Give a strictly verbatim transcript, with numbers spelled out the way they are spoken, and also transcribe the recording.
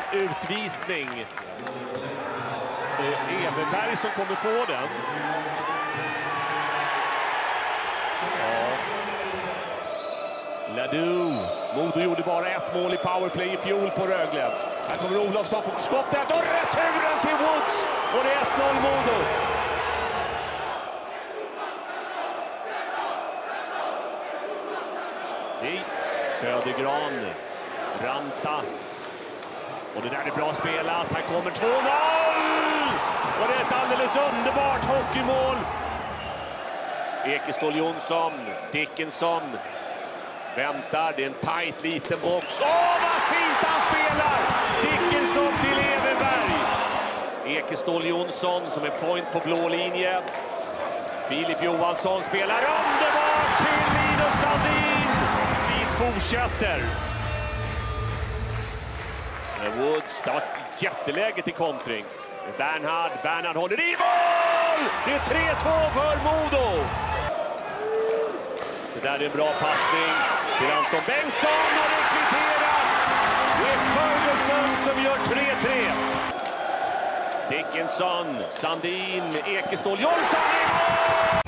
utvisning. Det är Everberg som kommer få den. Ja. Ladu. Modo gjorde bara ett mål i powerplay i fjol på Rögle. Här kommer Olofsson för skottet och returen till Woods. Och det är ett noll Modo. Nej, Södergran. Ranta. Och det där är bra spelat. Här kommer två noll! Och det är ett alldeles underbart hockeymål. Ekestål Jonsson. Dickinson. Väntar, det är en tajt liten box. Åh, vad fint han spelar! Dickinson till Everberg. Ekestål Jonsson som är point på blå linje. Filip Johansson spelar underbart till Linus Sandin. Svit fortsätter. Woods, det var ett jätteläge till kontring. Bernhard, Bernhard håller i mål! Det är tre två för Modo. Det där är en bra passning till Anton Bengtsson och det kvitterar. Det är Ferguson som gör tre tre. Dickinson, Sandin, Ekestål Jonsson i mål!